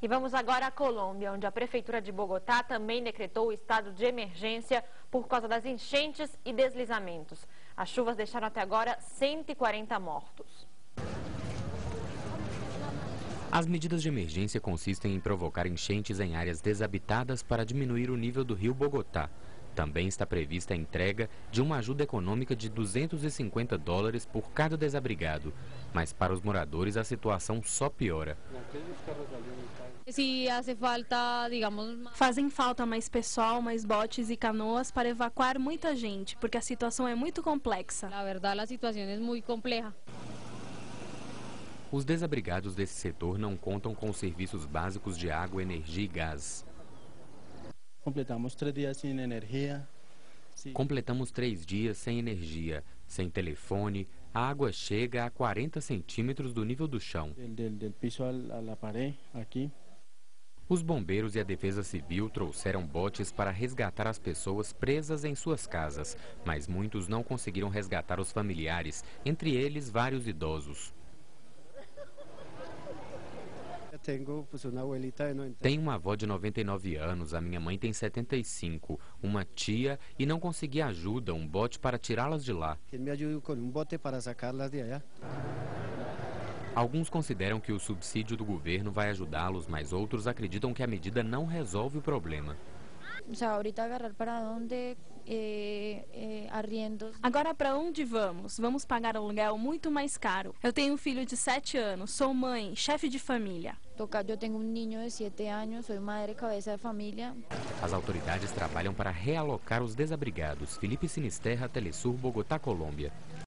E vamos agora à Colômbia, onde a Prefeitura de Bogotá também decretou o estado de emergência por causa das enchentes e deslizamentos. As chuvas deixaram até agora 140 mortos. As medidas de emergência consistem em provocar enchentes em áreas desabitadas para diminuir o nível do rio Bogotá. Também está prevista a entrega de uma ajuda econômica de $250 por cada desabrigado. Mas para os moradores a situação só piora. Fazem falta mais pessoal, mais botes e canoas para evacuar muita gente, porque a situação é muito complexa. A situação é muito complexa. Os desabrigados desse setor não contam com os serviços básicos de água, energia e gás. Completamos 3 dias sem energia. Completamos 3 dias sem energia, sem telefone. A água chega a 40 centímetros do nível do chão. Del piso à parede, aqui. Os bombeiros e a Defesa Civil trouxeram botes para resgatar as pessoas presas em suas casas, mas muitos não conseguiram resgatar os familiares, entre eles vários idosos. Tenho uma avó de 99 anos, a minha mãe tem 75, uma tia e não consegui ajuda, um bote para tirá-las de lá. Me ajude com um bote para sacá-las de allá. Alguns consideram que o subsídio do governo vai ajudá-los, mas outros acreditam que a medida não resolve o problema. Agora para onde vamos? Vamos pagar aluguel muito mais caro. Eu tenho um filho de 7 anos, sou mãe, chefe de família. Eu tenho um menino de 7 anos, sou madre, cabeça de família. As autoridades trabalham para realocar os desabrigados. Felipe Sinisterra, Telesur, Bogotá, Colômbia.